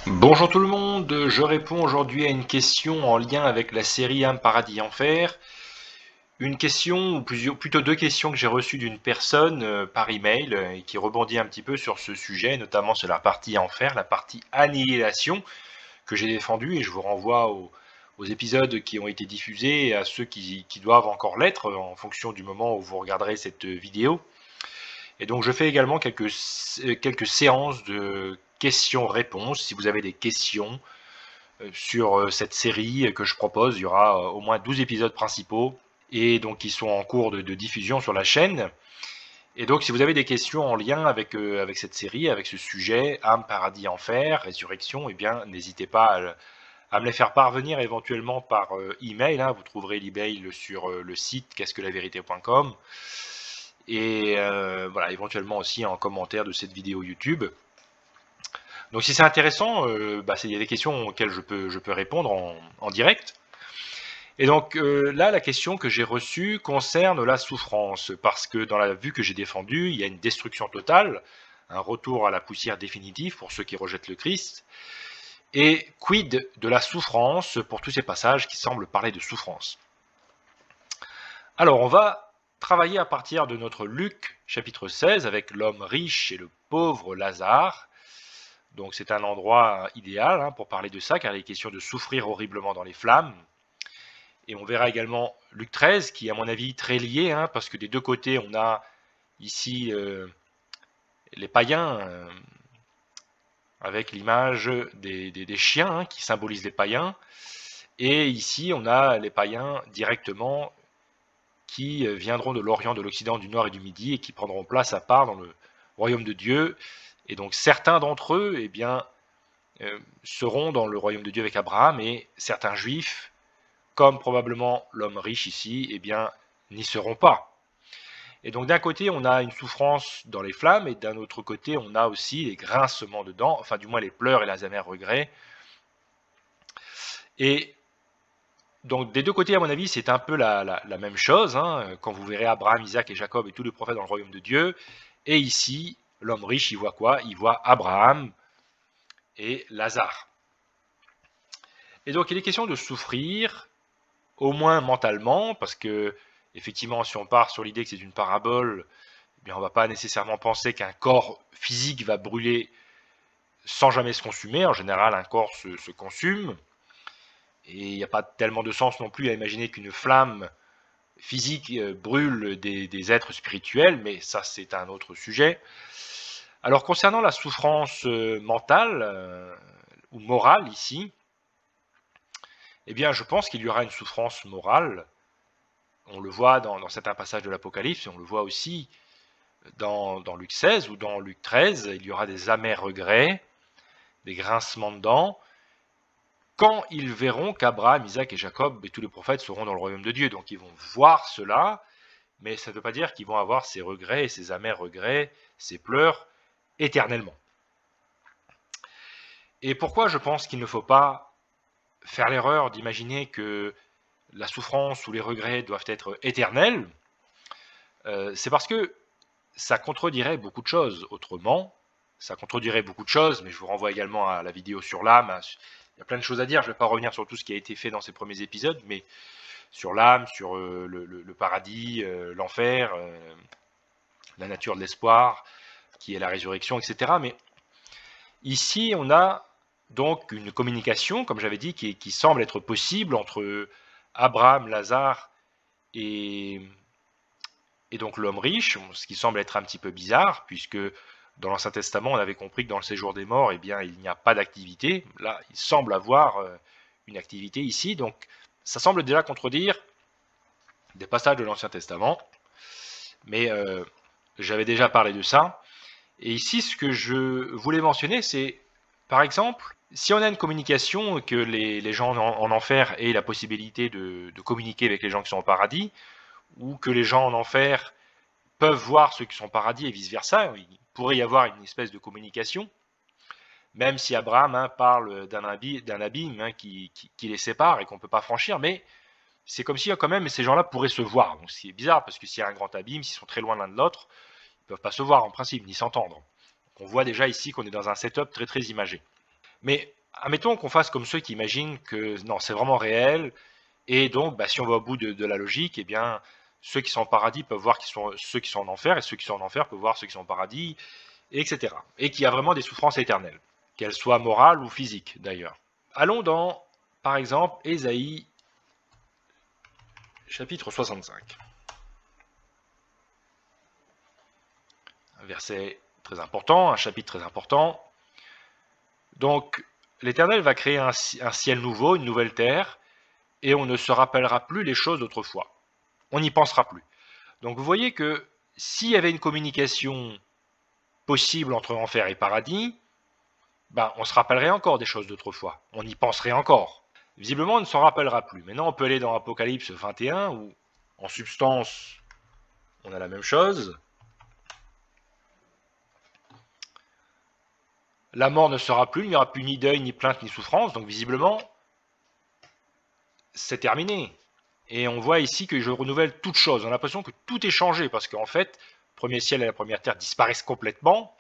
Bonjour tout le monde, je réponds aujourd'hui à une question en lien avec la série Âme, Paradis, Enfer. Une question, ou plutôt deux questions que j'ai reçues d'une personne par email et qui rebondit un petit peu sur ce sujet, notamment sur la partie Enfer, la partie Annihilation que j'ai défendue, et je vous renvoie aux épisodes qui ont été diffusés et à ceux qui doivent encore l'être en fonction du moment où vous regarderez cette vidéo. Et donc je fais également quelques séances de questions-réponses. Si vous avez des questions sur cette série que je propose, il y aura au moins 12 épisodes principaux et donc qui sont en cours de diffusion sur la chaîne. Et donc si vous avez des questions en lien avec cette série, avec ce sujet, âme, paradis, enfer, résurrection, eh bien n'hésitez pas à me les faire parvenir éventuellement par email. Vous trouverez l'email sur le site qu'est-ce-que-la-vérité.com et voilà, éventuellement aussi en commentaire de cette vidéo YouTube. Donc si c'est intéressant, il y a des questions auxquelles je peux répondre en direct. Et donc là, la question que j'ai reçue concerne la souffrance, parce que dans la vue que j'ai défendue, il y a une destruction totale, un retour à la poussière définitive pour ceux qui rejettent le Christ. Et quid de la souffrance pour tous ces passages qui semblent parler de souffrance? Alors on va travailler à partir de notre Luc chapitre 16 avec l'homme riche et le pauvre Lazare. Donc c'est un endroit idéal pour parler de ça, car il est question de souffrir horriblement dans les flammes. Et on verra également Luc 13, qui est à mon avis très lié, parce que des deux côtés, on a ici les païens, avec l'image des chiens qui symbolisent les païens. Et ici, on a les païens directement qui viendront de l'Orient, de l'Occident, du Nord et du Midi, et qui prendront place à part dans le royaume de Dieu. Et donc certains d'entre eux, eh bien, seront dans le royaume de Dieu avec Abraham, et certains juifs, comme probablement l'homme riche ici, eh bien, n'y seront pas. Et donc d'un côté, on a une souffrance dans les flammes, et d'un autre côté, on a aussi les grincements de dents, enfin du moins les pleurs et les amers regrets. Et donc des deux côtés, à mon avis, c'est un peu la même chose, quand vous verrez Abraham, Isaac et Jacob et tous les prophètes dans le royaume de Dieu. Et ici, l'homme riche, il voit quoi? Il voit Abraham et Lazare. Et donc il est question de souffrir, au moins mentalement, parce que effectivement, si on part sur l'idée que c'est une parabole, eh bien, on ne va pas nécessairement penser qu'un corps physique va brûler sans jamais se consumer. En général, un corps se consume, et il n'y a pas tellement de sens non plus à imaginer qu'une flamme physique brûle des êtres spirituels, mais ça c'est un autre sujet. Alors concernant la souffrance mentale ou morale ici, eh bien je pense qu'il y aura une souffrance morale. On le voit dans certains passages de l'Apocalypse, et on le voit aussi dans Luc 16 ou dans Luc 13, il y aura des amers regrets, des grincements de dents, quand ils verront qu'Abraham, Isaac et Jacob et tous les prophètes seront dans le royaume de Dieu. Donc ils vont voir cela, mais ça ne veut pas dire qu'ils vont avoir ces regrets et ces amers regrets, ces pleurs, éternellement. Et pourquoi je pense qu'il ne faut pas faire l'erreur d'imaginer que la souffrance ou les regrets doivent être éternels? C'est parce que ça contredirait beaucoup de choses autrement. Ça contredirait beaucoup de choses, mais je vous renvoie également à la vidéo sur l'âme. Il y a plein de choses à dire, je ne vais pas revenir sur tout ce qui a été fait dans ces premiers épisodes, mais sur l'âme, sur le paradis, l'enfer, la nature de l'espoir, qui est la résurrection, etc. Mais ici, on a donc une communication, comme j'avais dit, qui semble être possible entre Abraham, Lazare et donc l'homme riche, ce qui semble être un petit peu bizarre, puisque dans l'Ancien Testament, on avait compris que dans le séjour des morts, eh bien, il n'y a pas d'activité. Là, il semble avoir une activité ici, donc ça semble déjà contredire des passages de l'Ancien Testament, mais j'avais déjà parlé de ça. Et ici, ce que je voulais mentionner, c'est, par exemple, si on a une communication, que les gens en enfer aient la possibilité de communiquer avec les gens qui sont au paradis, ou que les gens en enfer peuvent voir ceux qui sont au paradis et vice-versa, il pourrait y avoir une espèce de communication, même si Abraham parle d'un abîme qui les sépare et qu'on ne peut pas franchir, mais c'est comme si quand même ces gens-là pourraient se voir. Donc c'est bizarre, parce que s'il y a un grand abîme, s'ils sont très loin l'un de l'autre, ils ne peuvent pas se voir en principe, ni s'entendre. On voit déjà ici qu'on est dans un setup très très imagé. Mais admettons qu'on fasse comme ceux qui imaginent que non, c'est vraiment réel, et donc si on va au bout de la logique, eh bien ceux qui sont au paradis peuvent voir ceux qui sont en enfer, et ceux qui sont en enfer peuvent voir ceux qui sont au paradis, etc. Et qu'il y a vraiment des souffrances éternelles, qu'elles soient morales ou physiques d'ailleurs. Allons dans, par exemple, Ésaïe, chapitre 65. Un verset très important, un chapitre très important. Donc, l'Éternel va créer un ciel nouveau, une nouvelle terre, et on ne se rappellera plus les choses d'autrefois. On n'y pensera plus. Donc vous voyez que s'il y avait une communication possible entre enfer et paradis, on se rappellerait encore des choses d'autrefois. On y penserait encore. Visiblement, on ne s'en rappellera plus. Maintenant, on peut aller dans Apocalypse 21, où, en substance, on a la même chose. La mort ne sera plus, il n'y aura plus ni deuil, ni plainte, ni souffrance. Donc, visiblement, c'est terminé. Et on voit ici que je renouvelle toute chose. On a l'impression que tout est changé, parce qu'en fait, le premier ciel et la première terre disparaissent complètement.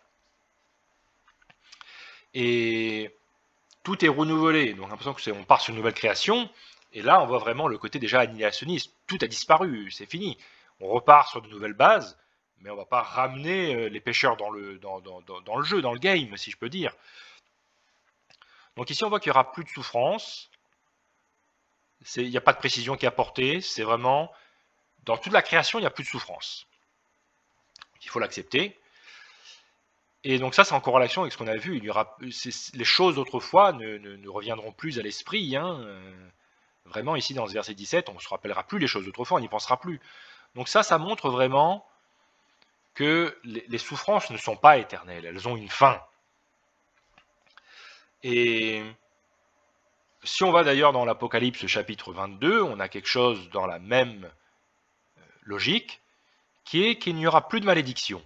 Et tout est renouvelé. Donc, on a l'impression qu'on part sur une nouvelle création. Et là, on voit vraiment le côté déjà annihilationniste. Tout a disparu, c'est fini. On repart sur de nouvelles bases, mais on ne va pas ramener les pêcheurs dans le jeu, dans le game, si je peux dire. Donc ici, on voit qu'il n'y aura plus de souffrance. Il n'y a pas de précision qui est apportée. C'est vraiment, dans toute la création, il n'y a plus de souffrance. Il faut l'accepter. Et donc ça, c'est en corrélation avec ce qu'on a vu. Les choses d'autrefois ne reviendront plus à l'esprit. Vraiment, ici, dans ce verset 17, on ne se rappellera plus les choses d'autrefois, on n'y pensera plus. Donc ça montre vraiment que les souffrances ne sont pas éternelles, elles ont une fin. Et si on va d'ailleurs dans l'Apocalypse chapitre 22, on a quelque chose dans la même logique, qui est qu'il n'y aura plus de malédiction.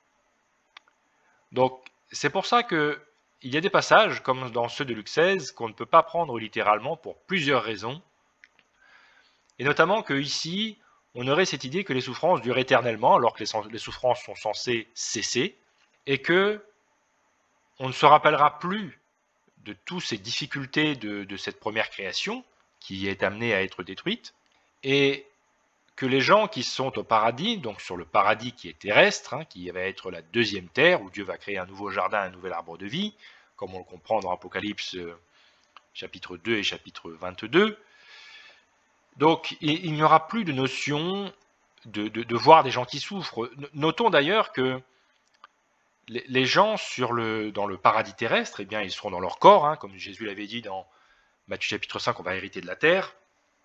Donc c'est pour ça qu'il y a des passages, comme dans ceux de Luc 16, qu'on ne peut pas prendre littéralement pour plusieurs raisons. Et notamment que ici, on aurait cette idée que les souffrances durent éternellement, alors que les souffrances sont censées cesser, et que on ne se rappellera plus de toutes ces difficultés de cette première création, qui est amenée à être détruite, et que les gens qui sont au paradis, donc sur le paradis qui est terrestre, qui va être la deuxième terre, où Dieu va créer un nouveau jardin, un nouvel arbre de vie, comme on le comprend dans Apocalypse chapitre 2 et chapitre 22, donc il n'y aura plus de notion de voir des gens qui souffrent. Notons d'ailleurs que les gens dans le paradis terrestre, eh bien, ils seront dans leur corps, comme Jésus l'avait dit dans Matthieu chapitre 5, on va hériter de la terre.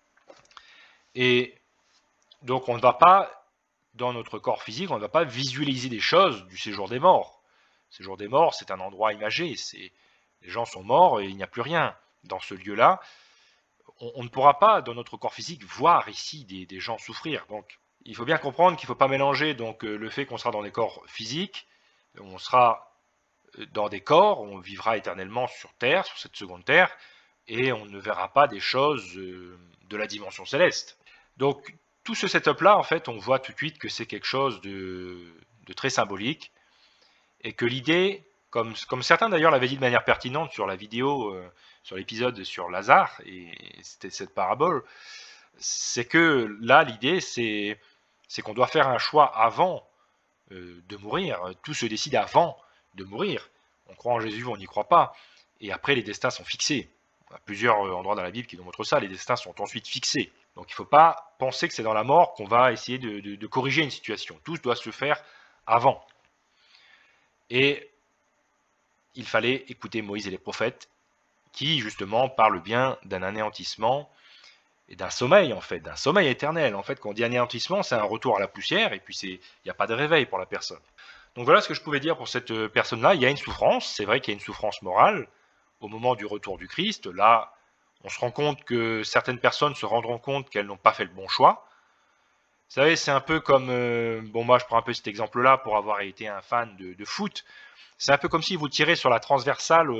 Et donc on ne va pas, dans notre corps physique, on ne va pas visualiser des choses du séjour des morts. Le séjour des morts, c'est un endroit imagé. Les gens sont morts et il n'y a plus rien dans ce lieu-là. On ne pourra pas, dans notre corps physique, voir ici des gens souffrir. Donc, il faut bien comprendre qu'il ne faut pas mélanger le fait qu'on sera dans des corps physiques, on sera dans des corps, on vivra éternellement sur Terre, sur cette seconde Terre, et on ne verra pas des choses de la dimension céleste. Donc, tout ce setup-là, en fait, on voit tout de suite que c'est quelque chose de très symbolique, et que l'idée, comme certains d'ailleurs l'avaient dit de manière pertinente sur la vidéo, sur l'épisode sur Lazare, et c'était cette parabole, c'est que là, l'idée, c'est qu'on doit faire un choix avant de mourir. Tout se décide avant de mourir. On croit en Jésus, on n'y croit pas. Et après, les destins sont fixés. Il y a plusieurs endroits dans la Bible qui nous montrent ça. Les destins sont ensuite fixés. Donc il ne faut pas penser que c'est dans la mort qu'on va essayer de corriger une situation. Tout doit se faire avant. Et il fallait écouter Moïse et les prophètes qui, justement, parlent bien d'un anéantissement et d'un sommeil, en fait, d'un sommeil éternel. En fait, quand on dit anéantissement, c'est un retour à la poussière, et puis il n'y a pas de réveil pour la personne. Donc voilà ce que je pouvais dire pour cette personne-là. Il y a une souffrance, c'est vrai qu'il y a une souffrance morale au moment du retour du Christ. Là, on se rend compte que certaines personnes se rendront compte qu'elles n'ont pas fait le bon choix. Vous savez, c'est un peu comme... moi je prends un peu cet exemple-là pour avoir été un fan de foot. C'est un peu comme si vous tirez sur la transversale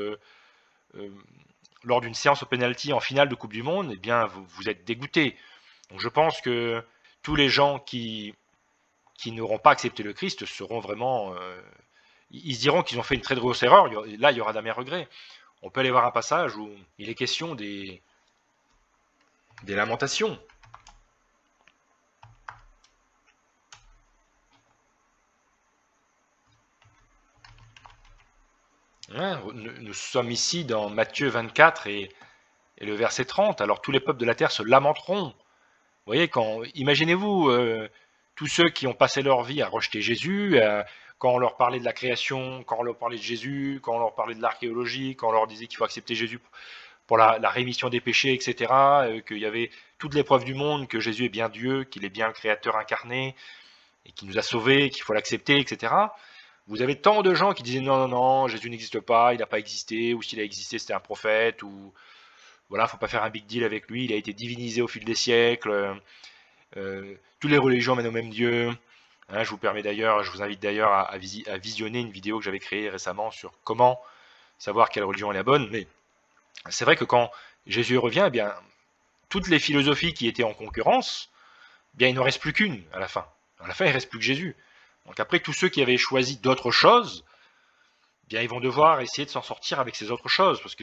lors d'une séance au penalty en finale de Coupe du Monde, eh bien, vous êtes dégoûté. Donc je pense que tous les gens qui n'auront pas accepté le Christ seront vraiment... ils se diront qu'ils ont fait une très grosse erreur. Là, il y aura d'amers regrets. On peut aller voir un passage où il est question des lamentations. Hein, nous sommes ici dans Matthieu 24 et le verset 30. Alors tous les peuples de la terre se lamenteront. Vous voyez, imaginez-vous tous ceux qui ont passé leur vie à rejeter Jésus, quand on leur parlait de la création, quand on leur parlait de Jésus, quand on leur parlait de l'archéologie, quand on leur disait qu'il faut accepter Jésus pour la rémission des péchés, etc., qu'il y avait toutes les preuves du monde que Jésus est bien Dieu, qu'il est bien le Créateur incarné, et qu'il nous a sauvés, qu'il faut l'accepter, etc. Vous avez tant de gens qui disaient non, non, non, Jésus n'existe pas, il n'a pas existé, ou s'il a existé, c'était un prophète, ou voilà, faut pas faire un big deal avec lui, il a été divinisé au fil des siècles, toutes les religions mènent au même Dieu. Hein, je vous invite d'ailleurs à visionner une vidéo que j'avais créée récemment sur comment savoir quelle religion est la bonne. Mais c'est vrai que quand Jésus revient, eh bien, toutes les philosophies qui étaient en concurrence, eh bien, il ne reste plus qu'une à la fin. À la fin, il ne reste plus que Jésus. Donc après, tous ceux qui avaient choisi d'autres choses, eh bien, ils vont devoir essayer de s'en sortir avec ces autres choses, parce que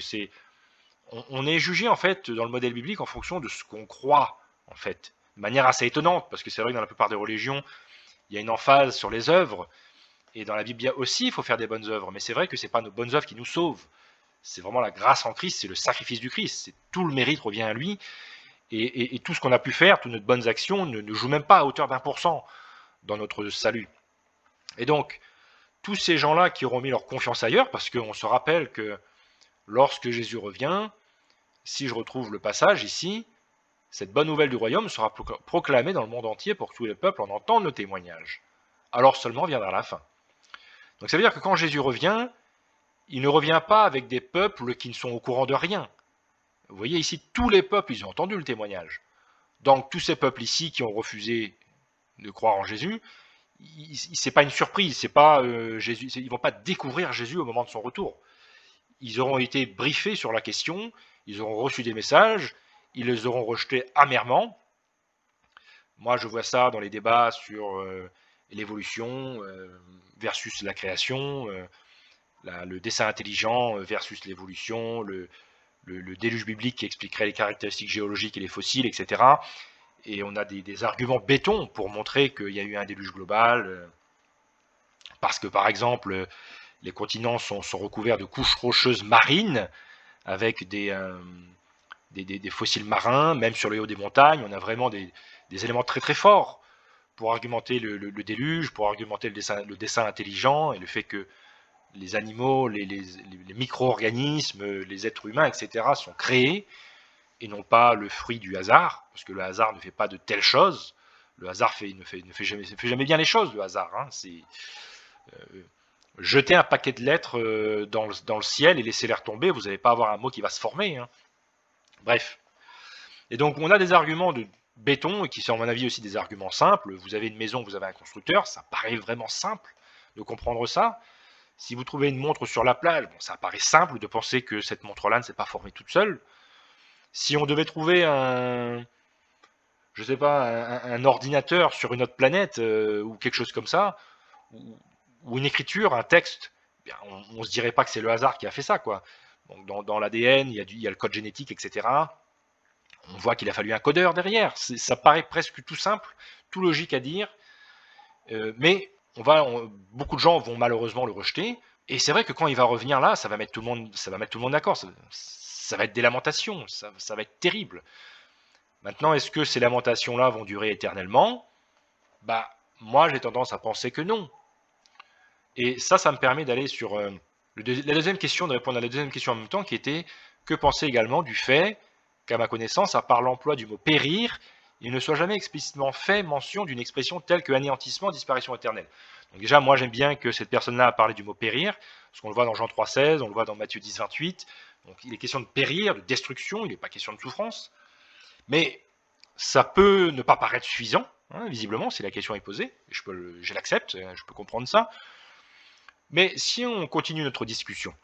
on est jugé en fait dans le modèle biblique en fonction de ce qu'on croit en fait, de manière assez étonnante, parce que c'est vrai que dans la plupart des religions, il y a une emphase sur les œuvres, et dans la Bible aussi, il faut faire des bonnes œuvres, mais c'est vrai que ce n'est pas nos bonnes œuvres qui nous sauvent, c'est vraiment la grâce en Christ, c'est le sacrifice du Christ, c'est tout le mérite revient à lui, et tout ce qu'on a pu faire, toutes nos bonnes actions ne jouent même pas à hauteur d'1% dans notre salut. Et donc, tous ces gens-là qui auront mis leur confiance ailleurs, parce qu'on se rappelle que lorsque Jésus revient, si je retrouve le passage ici, cette bonne nouvelle du royaume sera proclamée dans le monde entier pour que tous les peuples en entendent le témoignage. Alors seulement viendra la fin. Donc ça veut dire que quand Jésus revient, il ne revient pas avec des peuples qui ne sont au courant de rien. Vous voyez ici, tous les peuples, ils ont entendu le témoignage. Donc tous ces peuples ici qui ont refusé de croire en Jésus, c'est pas une surprise, c'est pas Jésus, ils vont pas découvrir Jésus au moment de son retour. Ils auront été briefés sur la question, ils auront reçu des messages, ils les auront rejetés amèrement. Moi, je vois ça dans les débats sur l'évolution versus la création, le dessin intelligent versus l'évolution, le déluge biblique qui expliquerait les caractéristiques géologiques et les fossiles, etc. Et on a des arguments béton pour montrer qu'il y a eu un déluge global, parce que par exemple, les continents sont recouverts de couches rocheuses marines, avec des fossiles marins, même sur le haut des montagnes, on a vraiment des éléments très très forts pour argumenter le déluge, pour argumenter le dessin intelligent et le fait que les animaux, les micro-organismes, les êtres humains, etc. sont créés et non pas le fruit du hasard, parce que le hasard ne fait pas de telles choses. Le hasard ne fait jamais bien les choses, le hasard. Hein. C'est jeter un paquet de lettres dans le ciel et laisser les retomber, vous n'allez pas avoir un mot qui va se former. Hein. Bref. Et donc on a des arguments de béton, qui sont à mon avis aussi des arguments simples. Vous avez une maison, vous avez un constructeur, ça paraît vraiment simple de comprendre ça. Si vous trouvez une montre sur la plage, bon, ça paraît simple de penser que cette montre-là ne s'est pas formée toute seule. Si on devait trouver un ordinateur sur une autre planète, ou quelque chose comme ça, ou une écriture, un texte, bien, on ne se dirait pas que c'est le hasard qui a fait ça, quoi. Donc dans l'ADN, il y a le code génétique, etc. On voit qu'il a fallu un codeur derrière. Ça paraît presque tout simple, tout logique à dire, mais beaucoup de gens vont malheureusement le rejeter. Et c'est vrai que quand il va revenir là, ça va mettre tout le monde d'accord. Ça va être des lamentations, ça va être terrible. Maintenant, est-ce que ces lamentations-là vont durer éternellement? Bah, moi, j'ai tendance à penser que non. Et ça me permet d'aller sur la deuxième question, de répondre à la deuxième question en même temps, qui était que penser également du fait qu'à ma connaissance, à part l'emploi du mot périr, il ne soit jamais explicitement fait mention d'une expression telle que anéantissement, disparition éternelle. Donc déjà, moi j'aime bien que cette personne-là a parlé du mot périr, parce qu'on le voit dans Jean 3,16, on le voit dans Matthieu 10, 28. Donc il est question de périr, de destruction, il n'est pas question de souffrance. Mais ça peut ne pas paraître suffisant, hein, visiblement, si la question est posée, je l'accepte, je peux comprendre ça. Mais si on continue notre discussion,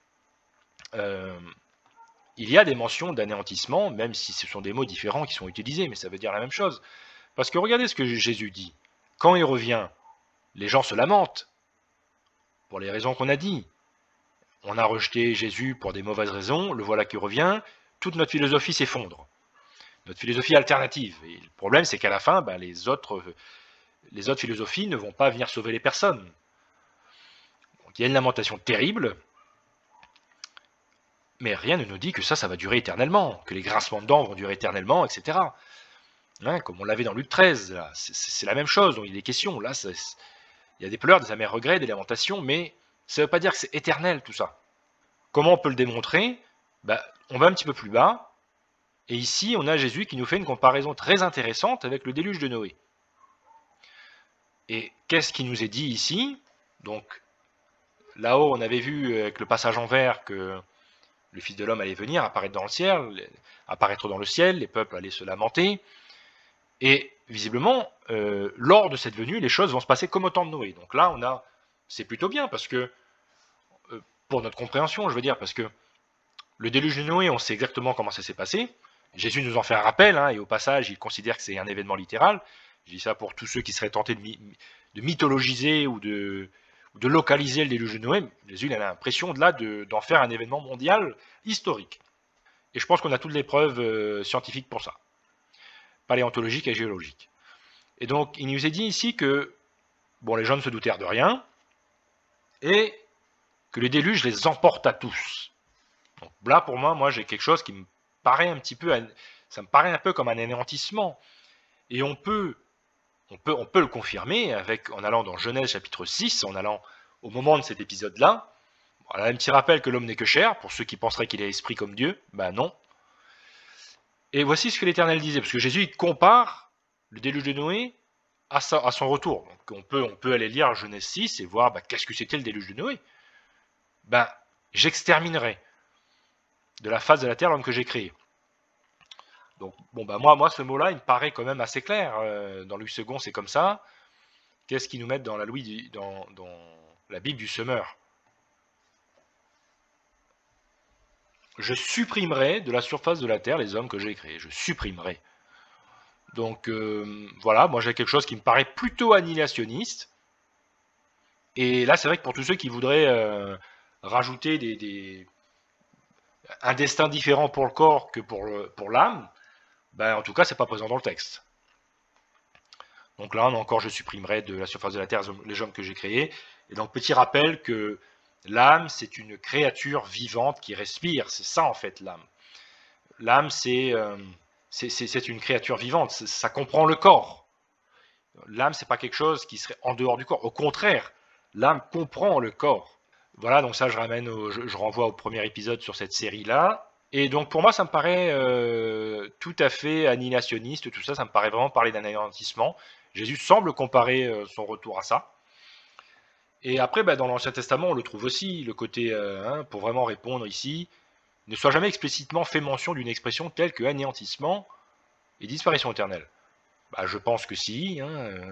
il y a des mentions d'anéantissement, même si ce sont des mots différents qui sont utilisés, mais ça veut dire la même chose. Parce que regardez ce que Jésus dit. Quand il revient, les gens se lamentent, pour les raisons qu'on a dit. on a rejeté Jésus pour des mauvaises raisons, le voilà qui revient, toute notre philosophie s'effondre. Notre philosophie alternative. Et le problème, c'est qu'à la fin, les autres philosophies ne vont pas venir sauver les personnes. Donc il y a une lamentation terrible, mais rien ne nous dit que ça va durer éternellement, que les grincements de dents vont durer éternellement, etc. Hein, comme on l'avait dans Luc 13, c'est la même chose, dont il est question. Là, il y a des pleurs, des amers regrets, des lamentations, mais ça ne veut pas dire que c'est éternel tout ça. Comment on peut le démontrer? On va un petit peu plus bas, et ici on a Jésus qui nous fait une comparaison très intéressante avec le déluge de Noé. Et qu'est-ce qui nous est dit ici? Donc là-haut on avait vu avec le passage en vert que le Fils de l'homme allait venir, apparaître dans le ciel, les peuples allaient se lamenter, et visiblement, lors de cette venue, les choses vont se passer comme au temps de Noé. Donc là, c'est plutôt bien, parce que, pour notre compréhension, je veux dire, parce que le déluge de Noé, on sait exactement comment ça s'est passé. Jésus nous en fait un rappel, hein, et au passage, il considère que c'est un événement littéral. Je dis ça pour tous ceux qui seraient tentés de mythologiser ou de localiser le déluge de Noé. Jésus il a l'impression d'en faire un événement mondial historique. Et je pense qu'on a toutes les preuves scientifiques pour ça, paléontologiques et géologiques. Et donc, il nous est dit ici que les gens ne se doutèrent de rien, et que le déluge les emporte à tous. Donc là, pour moi, j'ai quelque chose qui me paraît ça me paraît un peu comme un anéantissement. Et on peut le confirmer en allant dans Genèse chapitre 6, en allant au moment de cet épisode-là. Voilà, un petit rappel que l'homme n'est que chair, pour ceux qui penseraient qu'il est esprit comme Dieu, non. Et voici ce que l'Éternel disait, parce que Jésus il compare le déluge de Noé à son retour. Donc on peut aller lire Genèse 6 et voir qu'est-ce que c'était le déluge de Noé. J'exterminerai de la face de la terre l'homme que j'ai créé. Donc moi ce mot-là, il me paraît quand même assez clair. Dans Louis II, c'est comme ça. Qu'est-ce qu'ils nous mettent dans la Bible du semeur? Je supprimerai de la surface de la terre les hommes que j'ai créés. Je supprimerai. Donc voilà, moi j'ai quelque chose qui me paraît plutôt annihilationniste. Et là, c'est vrai que pour tous ceux qui voudraient rajouter un destin différent pour le corps que pour l'âme, en tout cas, c'est pas présent dans le texte. Donc là, encore, je supprimerai de la surface de la terre les hommes que j'ai créés. Et donc, petit rappel que l'âme, c'est une créature vivante qui respire. C'est ça, en fait, l'âme. L'âme, c'est une créature vivante. Ça comprend le corps. L'âme, c'est pas quelque chose qui serait en dehors du corps. Au contraire, l'âme comprend le corps. Voilà, donc ça, je renvoie au premier épisode sur cette série-là. Et donc, pour moi, ça me paraît tout à fait annihilationniste, tout ça. Ça me paraît vraiment parler d'un anéantissement. Jésus semble comparer son retour à ça. Et après, dans l'Ancien Testament, on le trouve aussi, le côté, pour vraiment répondre ici, ne soit jamais explicitement fait mention d'une expression telle que anéantissement et disparition éternelle. Je pense que si.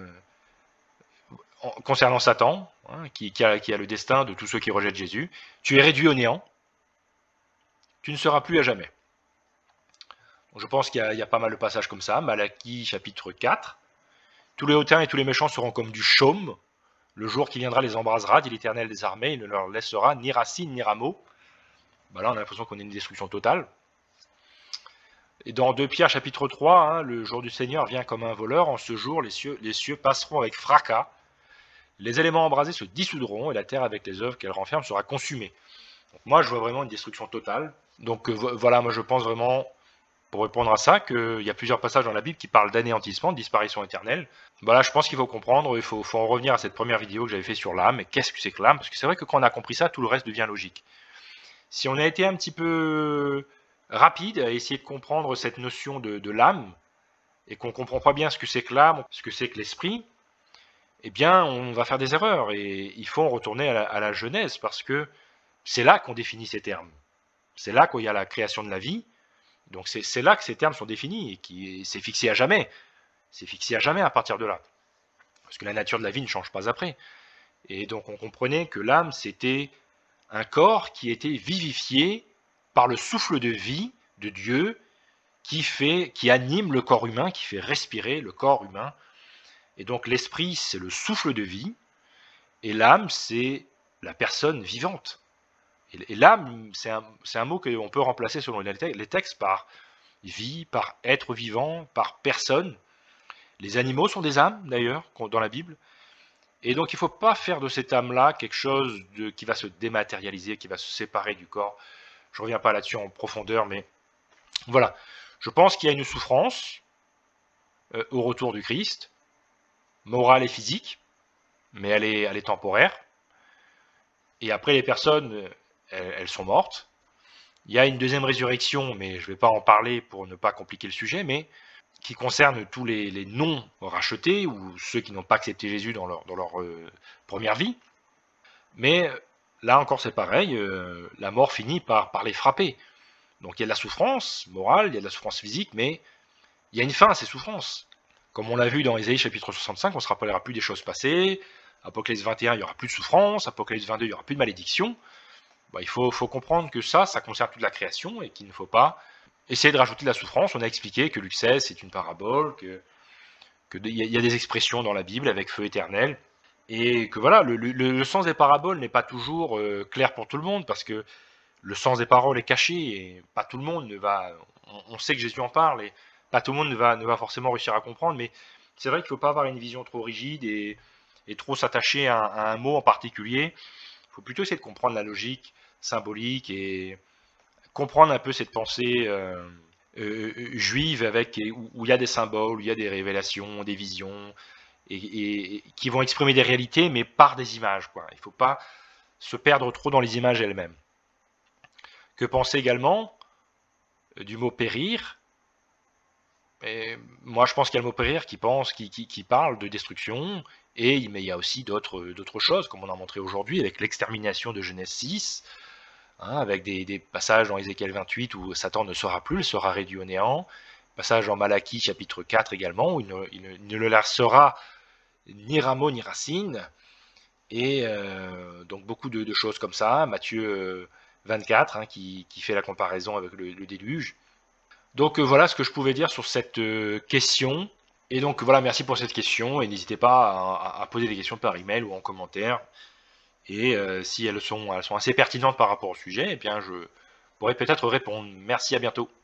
Concernant Satan, qui a le destin de tous ceux qui rejettent Jésus, tu es réduit au néant, tu ne seras plus à jamais. Donc je pense qu'il y a pas mal de passages comme ça. Malachie chapitre 4, tous les hautains et tous les méchants seront comme du chaume, le jour qui viendra les embrasera, dit l'Éternel des armées, il ne leur laissera ni racine ni rameau. Là on a l'impression qu'on a une destruction totale. Et dans 2 Pierre chapitre 3, le jour du Seigneur vient comme un voleur, en ce jour les cieux passeront avec fracas, les éléments embrasés se dissoudront et la terre avec les œuvres qu'elle renferme sera consumée. Donc moi je vois vraiment une destruction totale. Donc voilà, moi je pense vraiment, pour répondre à ça, qu'il y a plusieurs passages dans la Bible qui parlent d'anéantissement, de disparition éternelle. Voilà, je pense qu'il faut comprendre, il faut en revenir à cette première vidéo que j'avais fait sur l'âme, et qu'est-ce que c'est que l'âme? Parce que c'est vrai que quand on a compris ça, tout le reste devient logique. Si on a été un petit peu rapide à essayer de comprendre cette notion de l'âme, et qu'on ne comprend pas bien ce que c'est que l'âme, ce que c'est que l'esprit, eh bien, on va faire des erreurs. Et il faut en retourner à la Genèse, parce que c'est là qu'on définit ces termes. C'est là qu'il y a la création de la vie. Donc c'est là que ces termes sont définis, et c'est fixé à jamais. C'est fixé à jamais à partir de là. Parce que la nature de la vie ne change pas après. Et donc on comprenait que l'âme, c'était un corps qui était vivifié par le souffle de vie de Dieu qui anime le corps humain, qui fait respirer le corps humain. Et donc l'esprit, c'est le souffle de vie, et l'âme, c'est la personne vivante. Et là, c'est un mot qu'on peut remplacer selon les textes par vie, par être vivant, par personne. Les animaux sont des âmes, d'ailleurs, dans la Bible. Et donc, il ne faut pas faire de cette âme-là quelque chose qui va se dématérialiser, qui va se séparer du corps. Je ne reviens pas là-dessus en profondeur, mais voilà. Je pense qu'il y a une souffrance au retour du Christ, morale et physique, mais elle est temporaire. Et après, les personnes, elles sont mortes. Il y a une deuxième résurrection, mais je ne vais pas en parler pour ne pas compliquer le sujet, mais qui concerne tous les non rachetés ou ceux qui n'ont pas accepté Jésus dans leur première vie. Mais là encore, c'est pareil, la mort finit par les frapper. Donc il y a de la souffrance morale, il y a de la souffrance physique, mais il y a une fin à ces souffrances. Comme on l'a vu dans Ésaïe chapitre 65, on ne se rappellera plus des choses passées. Apocalypse 21, il n'y aura plus de souffrance. Apocalypse 22, il n'y aura plus de malédiction. Bah, il faut comprendre que ça concerne toute la création et qu'il ne faut pas essayer de rajouter de la souffrance. On a expliqué que Luc 16, c'est une parabole, qu'il y a des expressions dans la Bible avec feu éternel. Et que voilà, le sens des paraboles n'est pas toujours clair pour tout le monde, parce que le sens des paroles est caché, et pas tout le monde ne va... On sait que Jésus en parle, et pas tout le monde ne va forcément réussir à comprendre, mais c'est vrai qu'il ne faut pas avoir une vision trop rigide et trop s'attacher à un mot en particulier. Il faut plutôt essayer de comprendre la logique symbolique et comprendre un peu cette pensée juive où il y a des symboles, où il y a des révélations, des visions, et qui vont exprimer des réalités, mais par des images, quoi. Il ne faut pas se perdre trop dans les images elles-mêmes. Que penser également du mot périr? Et moi, je pense qu'il y a le mot périr qui parle de destruction, mais il y a aussi d'autres choses, comme on a montré aujourd'hui, avec l'extermination de Genèse 6, hein, avec des passages dans Ézéchiel 28 où Satan ne sera plus, il sera réduit au néant. Passage en Malachie chapitre 4 également, où il ne le laissera ni rameau ni racine. Et donc beaucoup de choses comme ça. Matthieu 24, hein, qui fait la comparaison avec le déluge. Donc voilà ce que je pouvais dire sur cette question. Et donc voilà, merci pour cette question. Et n'hésitez pas à poser des questions par email ou en commentaire. Et si elles sont assez pertinentes par rapport au sujet, eh bien je pourrais peut-être répondre. Merci, à bientôt.